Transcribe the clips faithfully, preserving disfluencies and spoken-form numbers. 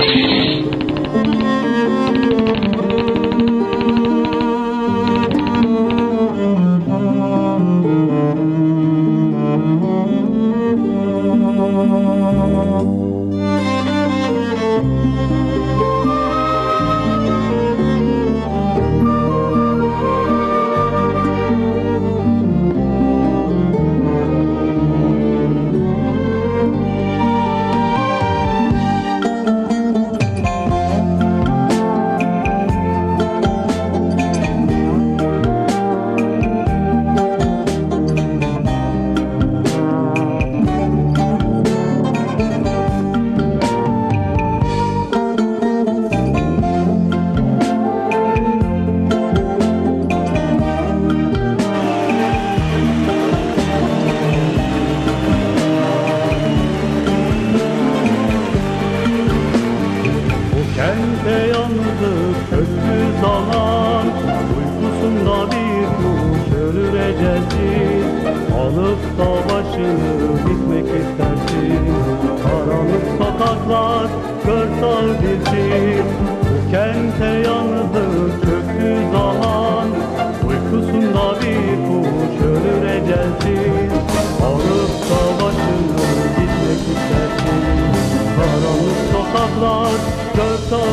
Alıp da başını gitmek istersin. Karanlık sokaklar kör sağ bu kente yalnızlık çöktü zaman. Uykusunda bir kuş ölür ecelsin. Alıp da başını gitmek istersin. Karanlık sokaklar kör sağ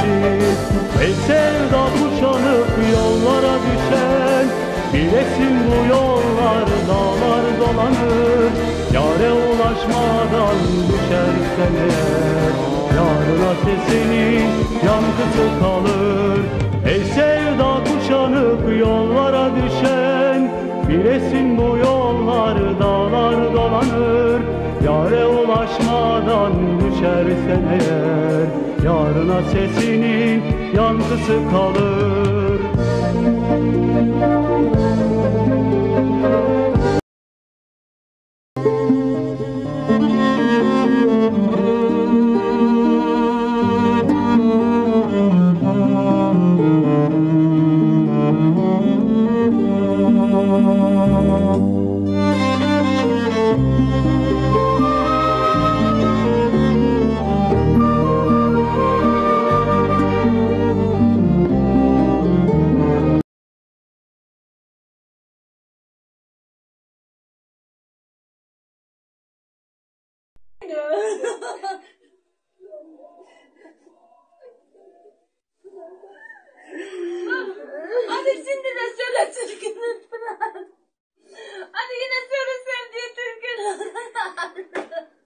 ey sevda kuşanıp yollara düşen. Bilesin bu yollar dağlar dolanır. Yâre ulaşmadan düşersen eğer, yarına sesinin yankısı kalır. Ey sevda kuşanıp yollara düşen, bilesin bu yollar dağlar dolanır. Yâre ulaşmadan düşersen eğer, yarına sesinin yankısı kalır. Hadi şimdi de söyle türkünü. Hadi yine söyle sevdiği türkünü.